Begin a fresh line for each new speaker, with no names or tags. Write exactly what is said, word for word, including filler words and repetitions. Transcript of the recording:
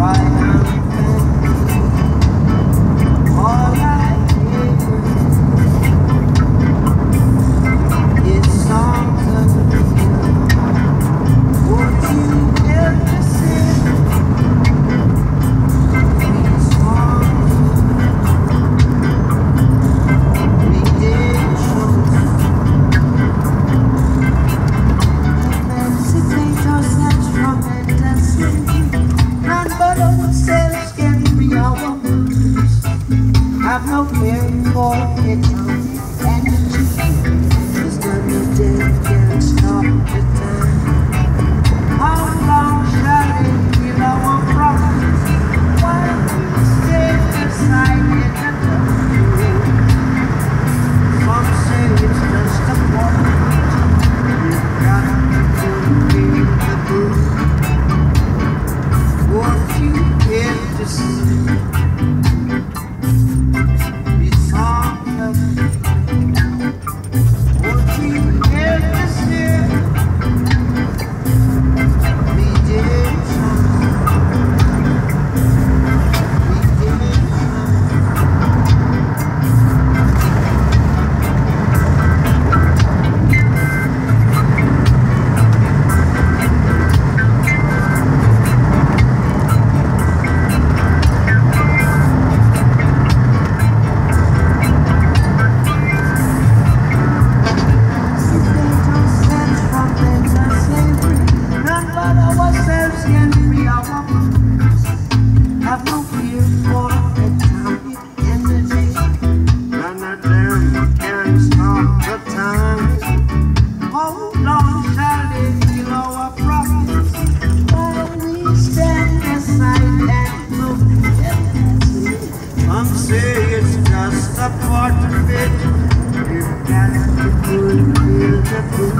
Have no fear for its own energy. It's gonna dead can't stop the time. How long shall it be our promise? While we stay aside in the dark. Some say it's just a part. You've got to be the proof. What you get to see. Have no fear for atomic energy. None of them can stop the time. How long shall it be our promise? While we stand aside and look endlessly. Some say it's just a part of it. You've got to fulfill the proof.